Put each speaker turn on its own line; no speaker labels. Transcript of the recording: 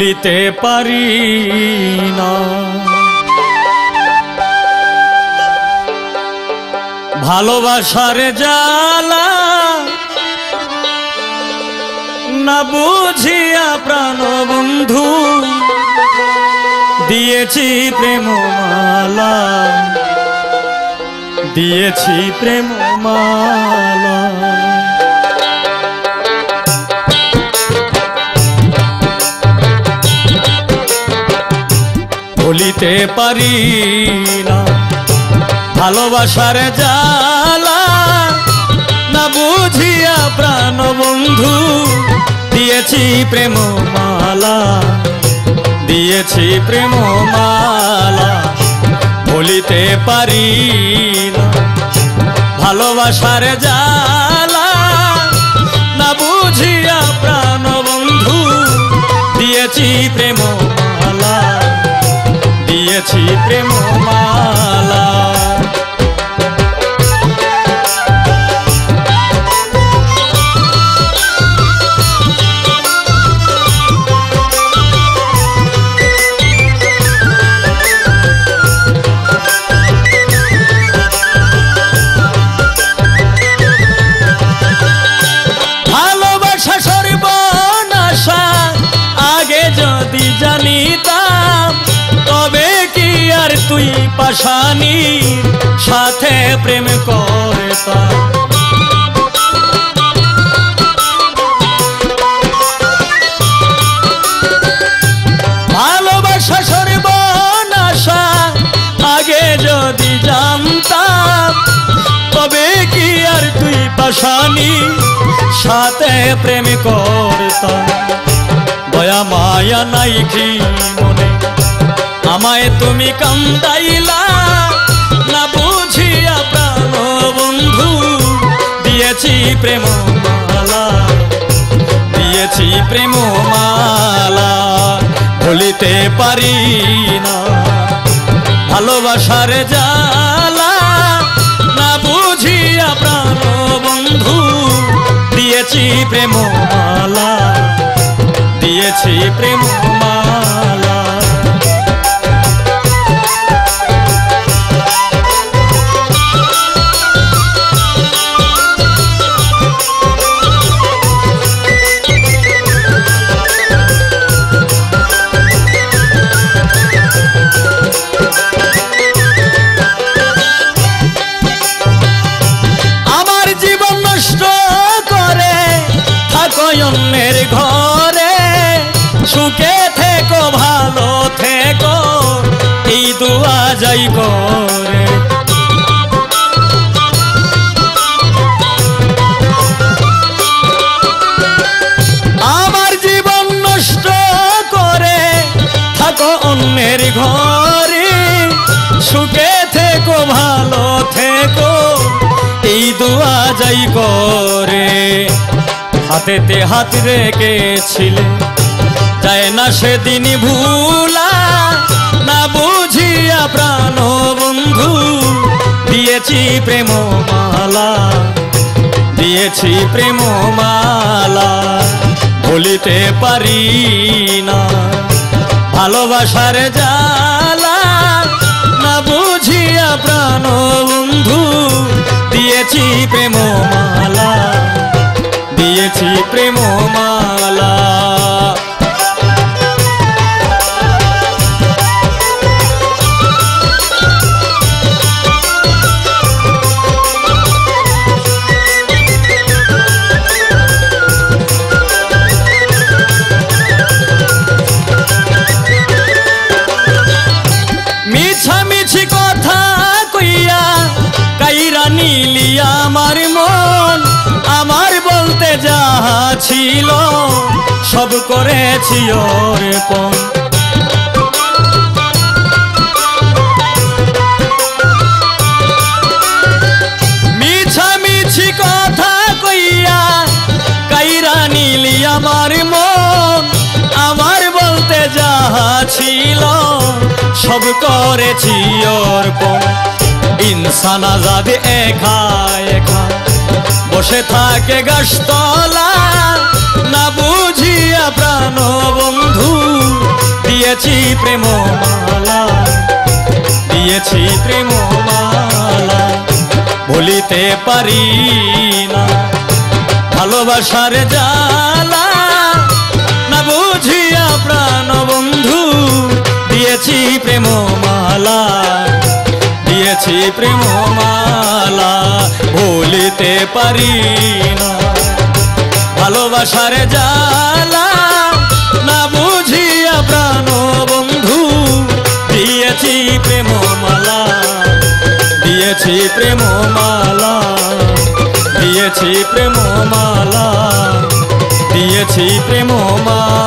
ভুলিতে পারি না। ভালোবাসার জ্বালা না বুঝিয়া প্রাণ বন্ধু দিয়েছি প্রেম মালা, দিয়েছি প্রেম মালা। ভুলিতে পারি না ভালোবাসার জ্বালা না বুঝিয়া প্রাণ বন্ধু দিয়েছি প্রেম মালা, দিয়েছি প্রেম মালা। ভুলিতে পারি না ভালোবাসার জ্বালা না বুঝিয়া প্রাণ বন্ধু দিয়েছি প্রেম মালা, দিয়েছি প্রেম মালা। ভালোবাসা সর্বনাশা আগে যদি জানিতাম তবে কি আর তুই পাশানির সাথে প্রেম করতাম। ভালোবাসা সর্বনাশা আগে যদি জানতাম তবে কি আর তুই পাশানির সাথে প্রেম করতাম। দয়া মায়া নাই কি মনে আমায় তুমি কান্দাইলা না বুঝিয়া প্রাণ বন্ধু দিয়েছি প্রেম মালা, দিয়েছি প্রেম মালা। ভুলিতে পারি না ভালোবাসার জ্বালা না বুঝিয়া প্রাণ বন্ধু দিয়েছি প্রেম মালা, দিয়েছি প্রেম মালা। আমার জীবন নষ্ট করে থাকো অন্যের ঘরে, সুখে থেকো ভালো থেকো এই দুয়া যাই করে। আমার জীবন নষ্ট করে থাকো অন্যের ঘরে, সুখে থেকো ভালো থেকো এই দুয়া যাই করে। হাতেতে হাত রেখেছিলে যায় না সেদিন ভুলা না বুঝিয়া প্রাণ বন্ধু দিয়েছি প্রেম মালা, দিয়েছি প্রেম মালা। ভুলিতে পারি না ভালোবাসার জ্বালা না বুঝিয়া প্রাণ বন্ধু দিয়েছি প্রেম মালা, দিয়েছি প্রেম মালা। মিছামিছি কথা কইয়া কাইরা নিলি আমার মন, আমার বলতে যাহা ছিল সব করেছি অর্পণ। মিছামিছি কথা কইয়া কাইরা নিলি আমার মন, আমার বলতে যাহা ছিল সব করেছি অর্পণ। ইনসান আজাদ একা একা বসে থাকে গাছতলা না বুঝিয়া প্রাণ বন্ধু দিয়েছি প্রেমমালা, দিয়েছি প্রেমমালা। ভুলিতে পারি না ভালোবাসার জ্বালা, না বুঝিয়া প্রাণ বন্ধু দিয়েছি প্রেমমালা, দিয়েছি প্রেমমালা। ভুলিতে পারি না ভালোবাসার জ্বালা, না বুঝিয়া প্রাণ বন্ধু দিয়েছি প্রেমমালা, দিয়েছি প্রেমমালা, দিয়েছি প্রেমমালা, দিয়েছি প্রেমমালা।